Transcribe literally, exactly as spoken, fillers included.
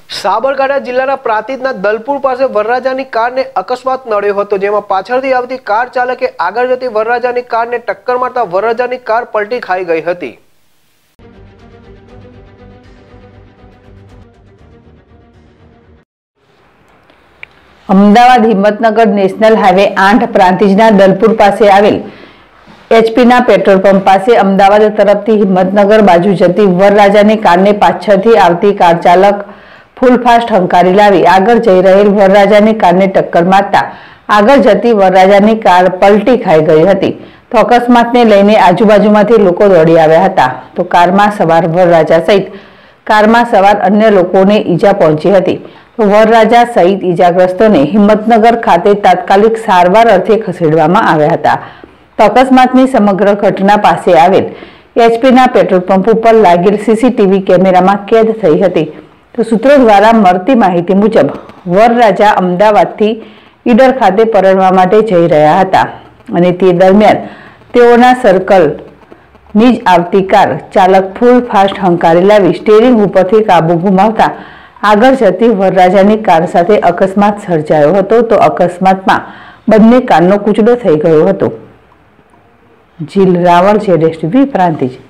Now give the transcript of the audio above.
સાબરકાંઠા જિલ્લાના પ્રાંતિજના દલપુર પાસે વરરાજાની કારને અકસ્માત નડ્યો હતો, જેમાં પાછળથી આવતી કાર ચાલકે આગળ જતી વરરાજાની કારને ટક્કર મારતા વરરાજાની કાર પલટી ખાઈ ગઈ હતી। અમદાવાદ હિંમતનગર નેશનલ હાઈવે આઠ પ્રાંતિજના દલપુર પાસે આવેલ એચપીના પેટ્રોલ પંપ પાસે અમદાવાદ તરફથી હિંમતનગર બાજુ જતી વરરાજાની કારને પાછળથી આવતી કાર ચાલક ફૂલ ફાસ્ટ હંકારી લાવી આગળ જઈ રહેલ વરરાજાની કારને ટક્કર મારતા આગળ જતી વરરાજાની કાર પલટી ખાઈ ગઈ હતી। તો અકસ્માતને લઈને આજુબાજુમાંથી લોકો દોડી આવ્યા હતા। તો કારમાં સવાર વરરાજા સહિત કારમાં સવાર અન્ય લોકોને ઈજા પહોંચી હતી। તો વરરાજા સહિત ઈજાગ્રસ્તોને હિંમતનગર ખાતે તાત્કાલિક સારવાર અર્થે ખસેડવામાં આવ્યા હતા। તો અકસ્માતની સમગ્ર ઘટના પાસે આવેલ એચપીના પેટ્રોલ પંપ ઉપર લાગેલ સીસીટીવી કેમેરામાં કેદ થઈ હતી। તો સૂત્રો દ્વારા મળતી માહિતી મુજબ વરરાજા અમદાવાદથી ઈડર ખાતે પરણવા માટે જઈ રહ્યા હતા અને તે દરમિયાન તેઓના સર્કલની જ આવતી કાર ચાલક ફૂલ ફાસ્ટ હંકારી લાવી સ્ટીયરિંગ ઉપરથી કાબુ ગુમાવતા આગળ જતી વરરાજાની કાર સાથે અકસ્માત સર્જાયો હતો। તો અકસ્માતમાં બંને કારનો કૂચડો થઈ ગયો હતો। જીલ રાવળ, જેડેશ ટીવી, પ્રાંતિજ।